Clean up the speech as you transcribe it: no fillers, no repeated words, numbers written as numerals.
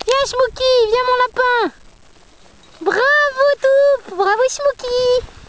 Viens Smokey, viens mon lapin. Bravo Toup, bravo Smokey.